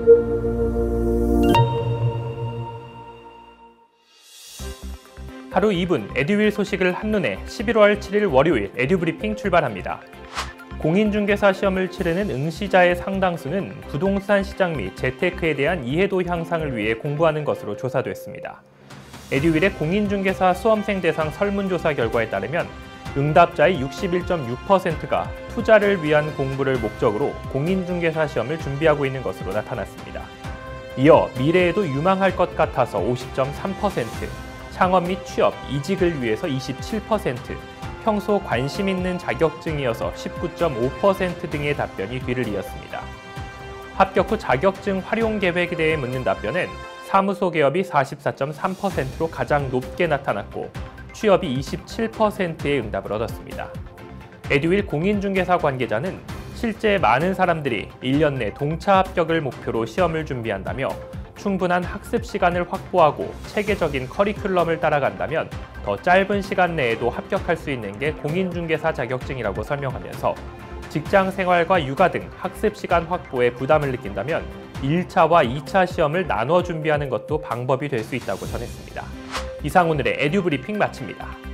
하루 2분 에듀윌 소식을 한눈에 11월 7일 월요일 에듀브리핑 출발합니다. 공인중개사 시험을 치르는 응시자의 상당수는 부동산 시장 및 재테크에 대한 이해도 향상을 위해 공부하는 것으로 조사됐습니다. 에듀윌의 공인중개사 수험생 대상 설문조사 결과에 따르면 응답자의 61.6%가 투자를 위한 공부를 목적으로 공인중개사 시험을 준비하고 있는 것으로 나타났습니다. 이어 미래에도 유망할 것 같아서 50.3%, 창업 및 취업, 이직을 위해서 27%, 평소 관심 있는 자격증이어서 19.5% 등의 답변이 뒤를 이었습니다. 합격 후 자격증 활용 계획에 대해 묻는 답변은 사무소 개업이 44.3%로 가장 높게 나타났고 취업이 27%의 응답을 얻었습니다. 에듀윌 공인중개사 관계자는 실제 많은 사람들이 1년 내 동차 합격을 목표로 시험을 준비한다며 충분한 학습 시간을 확보하고 체계적인 커리큘럼을 따라간다면 더 짧은 시간 내에도 합격할 수 있는 게 공인중개사 자격증이라고 설명하면서 직장 생활과 육아 등 학습 시간 확보에 부담을 느낀다면 1차와 2차 시험을 나눠 준비하는 것도 방법이 될 수 있다고 전했습니다. 이상 오늘의 에듀브리핑 마칩니다.